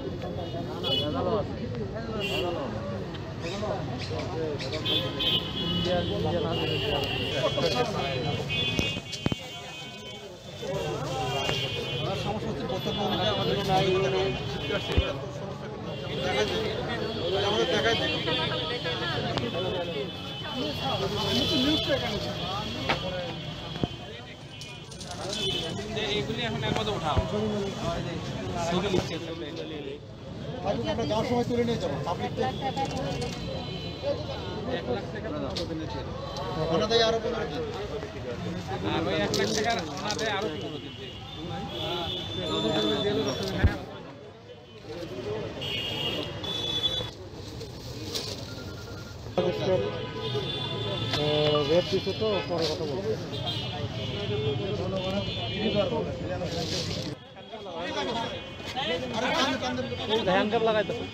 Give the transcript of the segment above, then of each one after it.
এইগুলি এখন এর মধ্যে উঠাও আমরা যাওয়ার সময় তুলে নিয়ে যাবো পাবলিক ওনাদের আরো 15 দিন আর ওই 1 লাখ টাকা ওনাদের আরো 15 দিন রেট দিতে তো পরে কথা বলবো ধ্যান কর লাগাই তো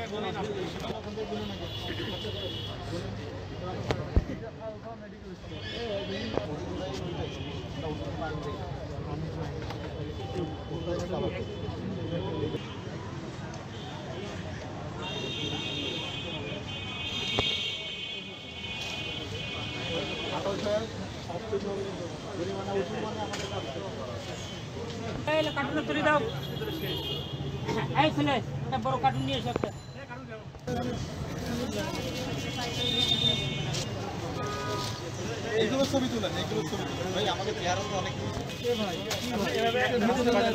কার্টুন তুলে দাও এই ছেলে একটা বড় কার্টুন নিয়ে এসো একটা এগুলো ছবি তুলেন এগুলো ছবি তুলেন ভাই আমাকে চেহারা তো অনেক ভাই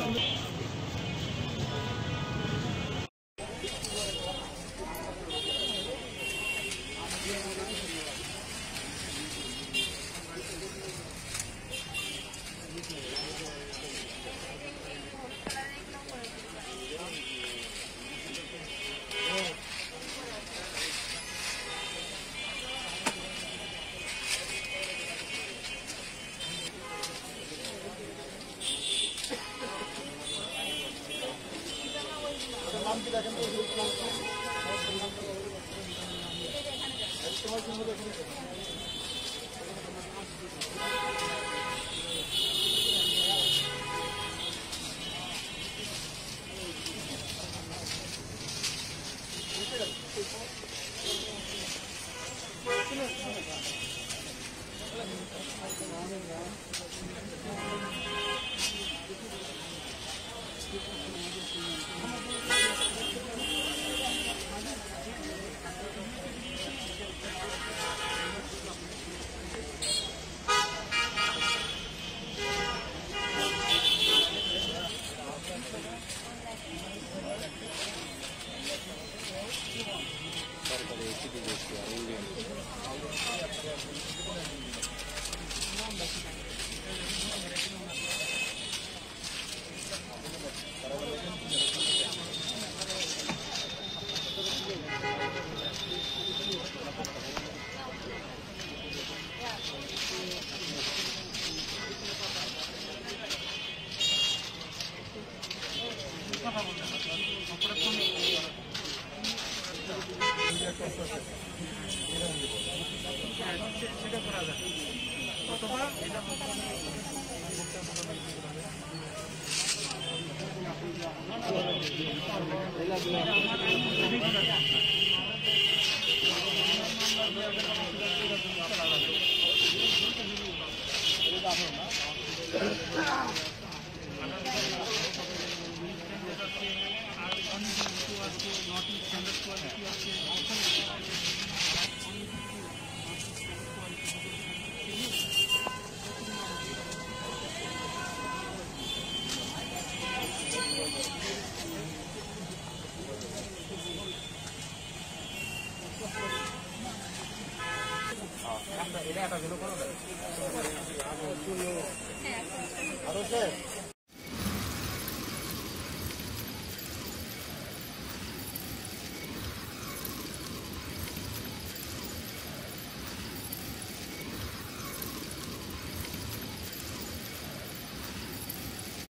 আরো স্যার